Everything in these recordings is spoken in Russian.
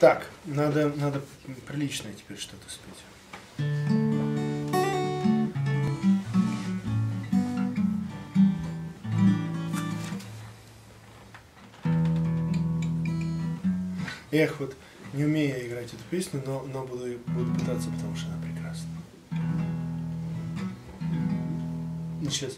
Так, надо приличное теперь что-то спеть. Эх, вот не умею я играть эту песню, но буду пытаться, потому что она прекрасна. Сейчас.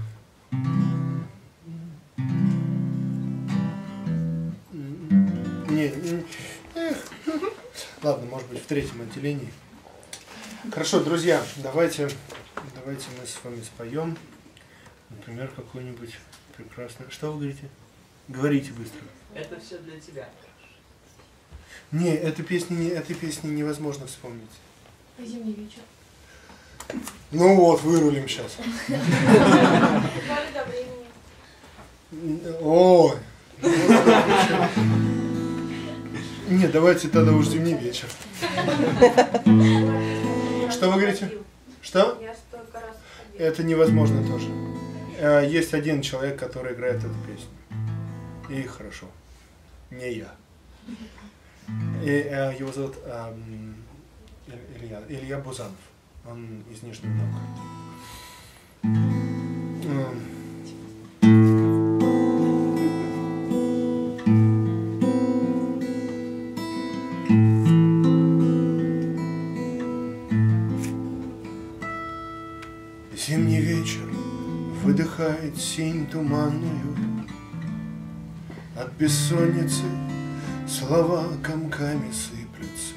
Нет, эх. Ладно, может быть, в третьем отделении. Хорошо, друзья, давайте мы с вами споем, например, какую-нибудь прекрасную. Что вы говорите? Говорите быстро. Это все для тебя. Не, этой песни невозможно вспомнить. Зимний вечер. Ну вот, вырулим сейчас. Воля до времени. Ой. Не, давайте тогда уж зимний вечер. Что вы говорите? Что? Я столько раз ходила. Это невозможно тоже. Есть один человек, который играет эту песню. И хорошо. Не я. И его зовут Илья Бузанов. Он из Нижнего Новгорода. Зимний вечер выдыхает синь туманную. От бессонницы слова комками сыплются.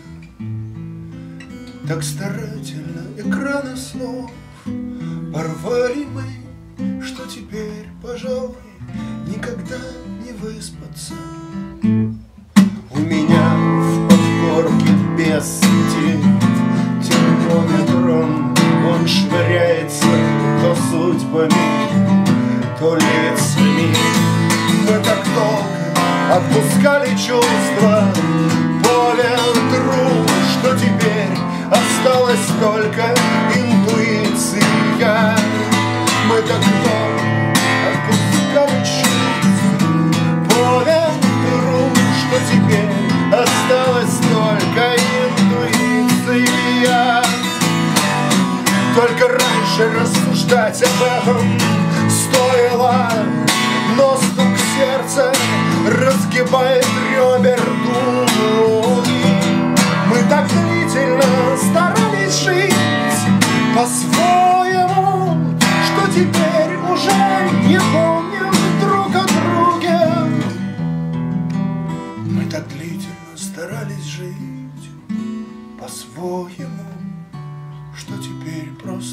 Так старательно экраны снов порвали мы, что теперь, пожалуй, никогда не выспаться. У меня в подкорке без сети термометром он швыряется то судьбами, то лицами. Мы так долго отпускали чувства по ветру, что теперь осталась только интуиция. Мы так долго отпускали чувства по ветру, что теперь осталась только интуиция. Только раньше рассуждать об этом стоило, но стук сердца разгибает ребер дуги. Мы так длительно старались жить по-своему, что теперь уже не помним друг о друге. Мы так длительно старались жить по-своему, что теперь просто